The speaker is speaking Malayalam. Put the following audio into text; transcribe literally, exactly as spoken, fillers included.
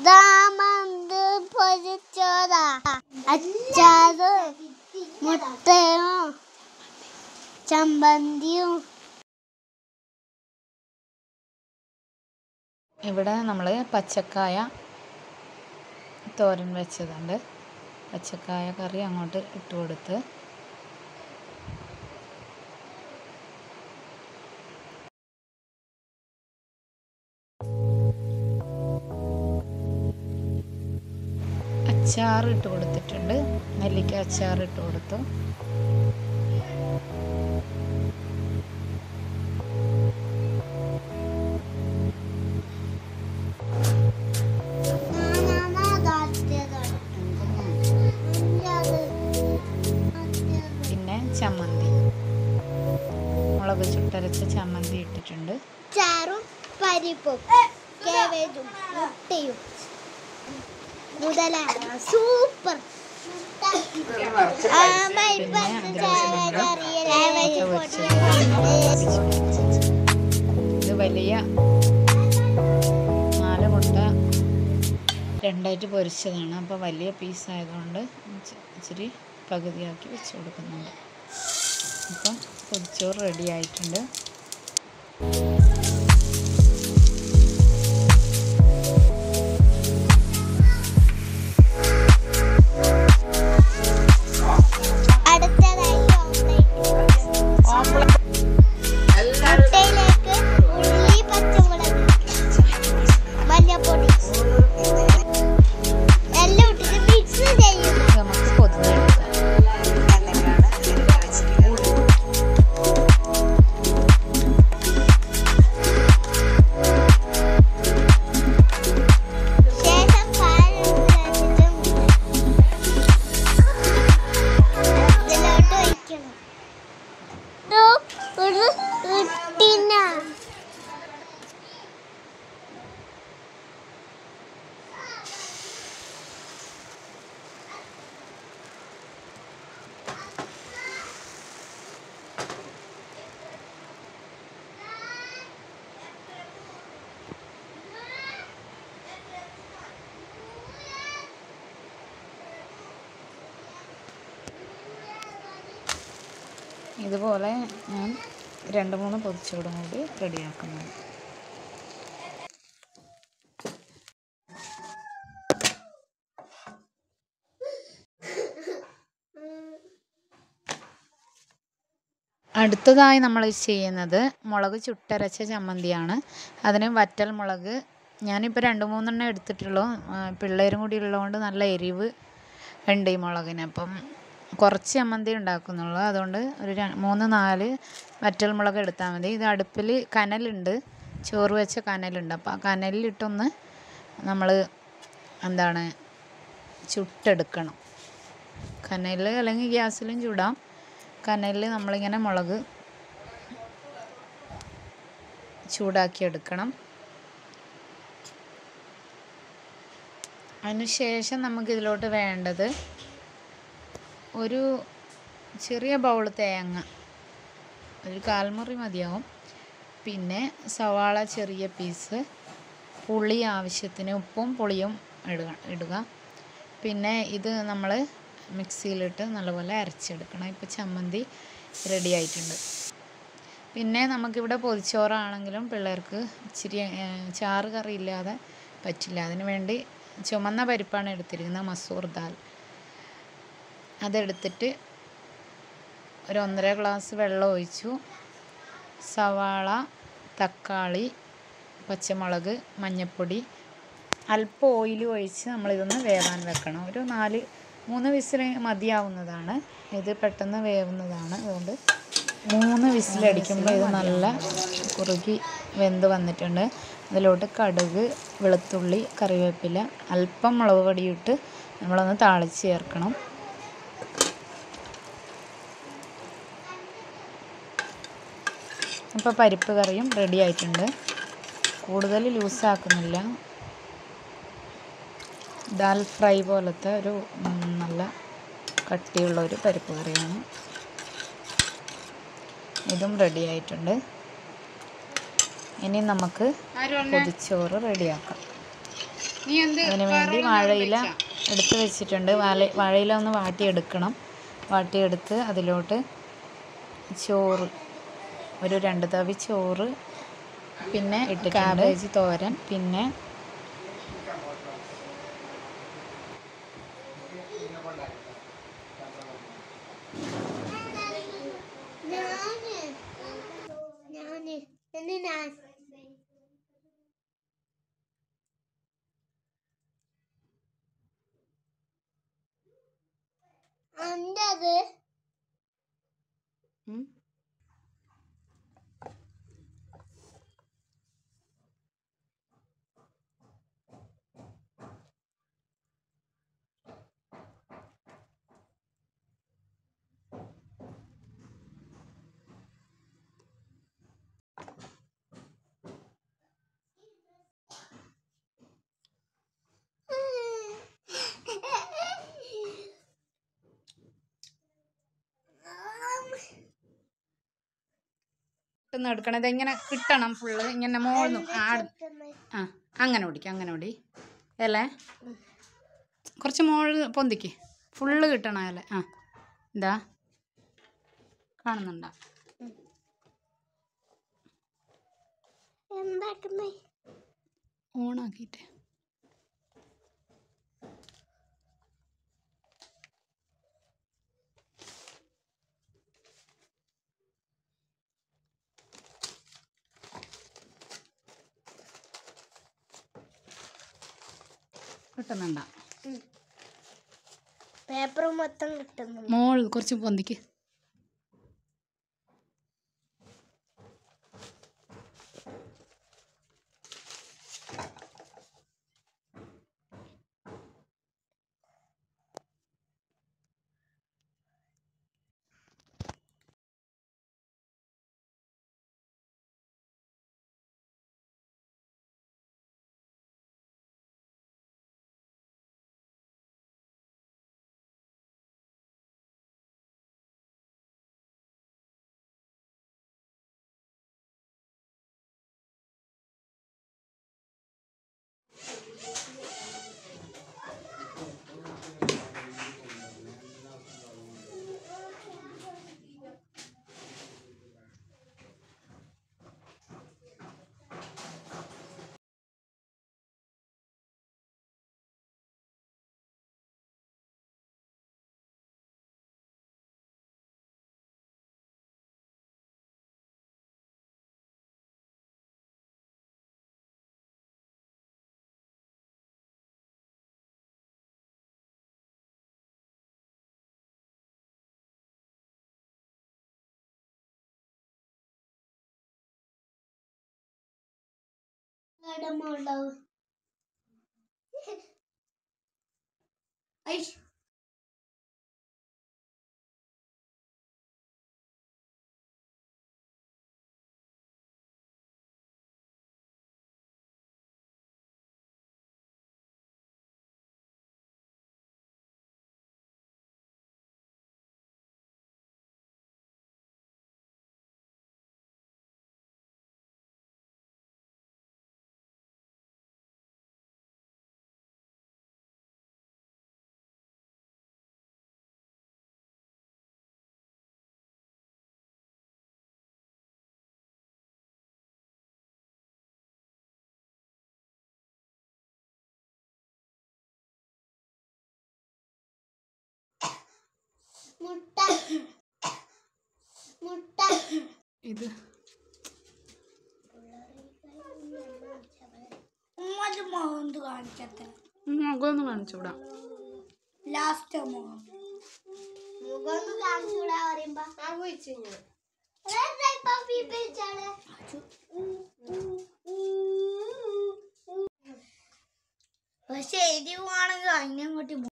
രാമന്ത് പൊരിച്ചോറ അച്ചാറ് മുട്ടയും ചമ്മന്തിയും. ഇവിടെ നമ്മൾ പച്ചക്കായ തോരൻ വെച്ചതുണ്ട്. പച്ചക്കായ കറി അങ്ങോട്ട് ഇട്ട് കൊടുത്ത് അച്ചാർ ഇട്ട് കൊടുത്തിട്ടുണ്ട്. നെല്ലിക്ക അച്ചാർ ഇട്ട് കൊടുത്തു. പിന്നെ ചമ്മന്തി, മുളക് ചുട്ടരച്ച ചമ്മന്തി ഇട്ടിട്ടുണ്ട്. ചാറും പരിപ്പും കേബേജും മുട്ടയും സൂപ്പർ. ഇത് വലിയ നാല് മുട്ട രണ്ടായിട്ട് പൊരിച്ചതാണ്. അപ്പോൾ വലിയ പീസായതുകൊണ്ട് ഇച്ചിരി പകുതിയാക്കി വെച്ച് കൊടുക്കുന്നുണ്ട്. അപ്പം പൊതിച്ചോറ് റെഡി ആയിട്ടുണ്ട്. ഇതുപോലെ ഞാൻ രണ്ട് മൂന്ന് പൊതിച്ചോടും കൂടി റെഡിയാക്കുന്നത്. അടുത്തതായി നമ്മൾ ചെയ്യുന്നത് മുളക് ചുട്ടരച്ച ചമ്മന്തിയാണ്. അതിന് വറ്റൽ മുളക് ഞാനിപ്പോൾ രണ്ട് മൂന്നെണ്ണം എടുത്തിട്ടുള്ളൂ. പിള്ളേരും കൂടി ഉള്ളതുകൊണ്ട് നല്ല എരിവ് ഉണ്ട് ഈ മുളകിന്. അപ്പം കുറച്ച് ചമ്മന്തി ഉണ്ടാക്കുന്നുള്ളൂ. അതുകൊണ്ട് ഒരു മൂന്ന് നാല് വറ്റൽ മുളക് എടുത്താൽ മതി. ഇത് അടുപ്പിൽ കനലുണ്ട്, ചോറ് വെച്ച കനലുണ്ട്. അപ്പോൾ ആ കനലിലിട്ടൊന്ന് നമ്മൾ എന്താണ് ചുട്ടെടുക്കണം. കനലിൽ അല്ലെങ്കിൽ ഗ്യാസിലും ചൂടാം. കനലിൽ നമ്മളിങ്ങനെ മുളക് ചൂടാക്കി എടുക്കണം. അതിന് ശേഷം നമുക്കിതിലോട്ട് വേണ്ടത് ഒരു ചെറിയ ബൗൾ തേങ്ങ, ഒരു കാൽമുറി മതിയാവും. പിന്നെ സവാള ചെറിയ പീസ്, പുളി ആവശ്യത്തിന് ഉപ്പും പുളിയും ഇടുക ഇടുക പിന്നെ ഇത് നമ്മൾ മിക്സിയിലിട്ട് നല്ലപോലെ അരച്ചെടുക്കണം. ഇപ്പോൾ ചമ്മന്തി റെഡി ആയിട്ടുണ്ട്. പിന്നെ നമുക്കിവിടെ പൊതിച്ചോറാണെങ്കിലും പിള്ളേർക്ക് ഇച്ചിരി ചാറ് കറി ഇല്ലാതെ പറ്റില്ല. അതിന് വേണ്ടി ചുമന്ന പരിപ്പാണ് എടുത്തിരിക്കുന്നത്, മസൂർ ദാൽ. അതെടുത്തിട്ട് ഒരു ഒന്നര ഗ്ലാസ് വെള്ളം ഒഴിച്ചു. സവാള, തക്കാളി, പച്ചമുളക്, മഞ്ഞൾപ്പൊടി, അല്പം ഓയിൽ ഒഴിച്ച് നമ്മളിതൊന്ന് വേവാൻ വെക്കണം. ഒരു നാല് മൂന്ന് വിസിൽ മതിയാവുന്നതാണ്. ഇത് പെട്ടെന്ന് വേവുന്നതാണ്. അതുകൊണ്ട് മൂന്ന് വിസിലടിക്കുമ്പോൾ ഇത് നല്ല കുറുകി വെന്ത് വന്നിട്ടുണ്ട്. അതിലോട്ട് കടുക്, വെളുത്തുള്ളി, കറിവേപ്പില, അല്പം മുളക് പൊടിയിട്ട് നമ്മളൊന്ന് താളിച്ച് ചേർക്കണം. ഇപ്പോൾ പരിപ്പ് കറിയും റെഡി ആയിട്ടുണ്ട്. കൂടുതൽ ലൂസാക്കുന്നില്ല. ദാൽ ഫ്രൈ പോലത്തെ ഒരു നല്ല കട്ടിയുള്ള ഒരു പരിപ്പ് കറിയാണ്. ഇതും റെഡി ആയിട്ടുണ്ട്. ഇനി നമുക്ക് പൊതിച്ചോറ് റെഡിയാക്കാം. അതിന് വേണ്ടി വാഴയില എടുത്ത് വെച്ചിട്ടുണ്ട്. വാഴ വാഴയില ഒന്ന് വാട്ടിയെടുക്കണം. വാട്ടിയെടുത്ത് അതിലോട്ട് ചോറ്, ഒരു രണ്ട് തവി ചോറ്, പിന്നെ ഇട്ട് കാബേജ് തോരൻ, പിന്നെ അന്തത് പെട്ടെന്ന് എടുക്കണം. ഇതെങ്ങനെ കിട്ടണം ഫുള്ള് ഇങ്ങനെ മോളുന്നു. ആട് ആ അങ്ങനെ ഓടിക്കും, അങ്ങനെ ഓടി അല്ലേ. കുറച്ച് മോള് പൊന്തിക്ക്, ഫുള്ള് കിട്ടണം അല്ലേ. ആ എന്താ കാണുന്നുണ്ടോ? ഓണാക്കിയിട്ട് കിട്ടുന്നുണ്ടോ? പേപ്പർ മൊത്തം കിട്ടുന്നു. മോൾ കുറച്ച് പൊന്തിക്ക്. മുട്ട മുട്ട ഇത് മുഖമൊന്ന് കാണിച്ചൂടാ. ലാസ്റ്റ് മുഖം മുഖമൊന്ന് കാണിച്ചൂടാ പറയുമ്പോ പക്ഷെ എരിവാണെങ്കിൽ അതിനെ അങ്ങോട്ട്